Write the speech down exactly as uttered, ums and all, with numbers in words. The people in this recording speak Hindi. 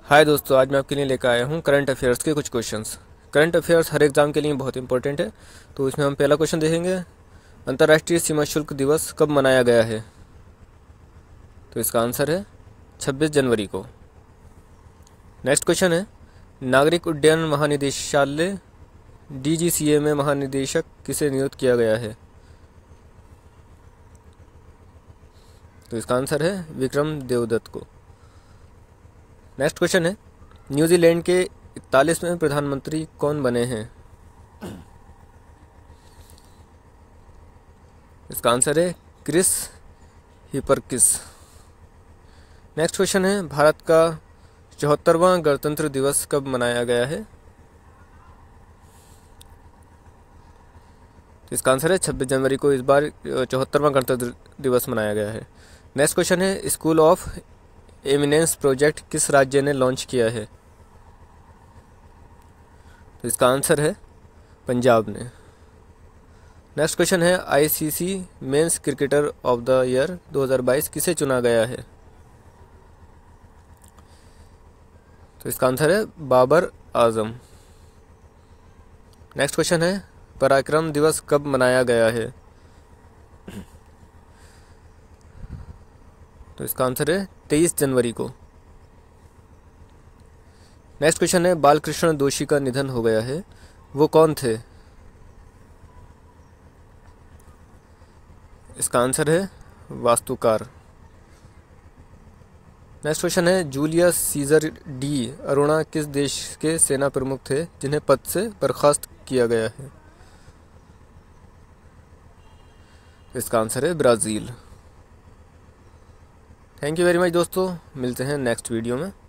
हाय दोस्तों, आज मैं आपके लिए लेकर आया हूँ करंट अफेयर्स के कुछ क्वेश्चंस। करंट अफेयर्स हर एग्ज़ाम के लिए बहुत इंपॉर्टेंट है। तो इसमें हम पहला क्वेश्चन देखेंगे, अंतर्राष्ट्रीय सीमा शुल्क दिवस कब मनाया गया है? तो इसका आंसर है छब्बीस जनवरी को। नेक्स्ट क्वेश्चन है, नागरिक उड्डयन महानिदेशालय डी जी सी ए में महानिदेशक किसे नियुक्त किया गया है? तो इसका आंसर है विक्रम देवदत्त को। नेक्स्ट क्वेश्चन है, न्यूजीलैंड के इकतालीसवें प्रधानमंत्री कौन बने हैं? इसका आंसर है क्रिस हिपरकिस। नेक्स्ट क्वेश्चन है, भारत का चौहत्तरवां गणतंत्र दिवस कब मनाया गया है? तो इसका आंसर है छब्बीस जनवरी को इस बार चौहत्तरवां गणतंत्र दिवस मनाया गया है। नेक्स्ट क्वेश्चन है, स्कूल ऑफ एमिनेंस प्रोजेक्ट किस राज्य ने लॉन्च किया है? तो इसका आंसर है पंजाब ने। नेक्स्ट क्वेश्चन है, I C C men's cricketer of the year दो हज़ार बाईस किसे चुना गया है? तो इसका आंसर है बाबर आजम। नेक्स्ट क्वेश्चन है, पराक्रम दिवस कब मनाया गया है? तो इसका आंसर है तेईस जनवरी को। नेक्स्ट क्वेश्चन है, बालकृष्ण दोषी का निधन हो गया है, वो कौन थे? इसका आंसर है वास्तुकार। नेक्स्ट क्वेश्चन है, जूलियस सीजर डी अरोना किस देश के सेना प्रमुख थे जिन्हें पद से बर्खास्त किया गया है? इसका आंसर है Brazil. Thank you very much दोस्तों, मिलते हैं नेक्स्ट वीडियो में।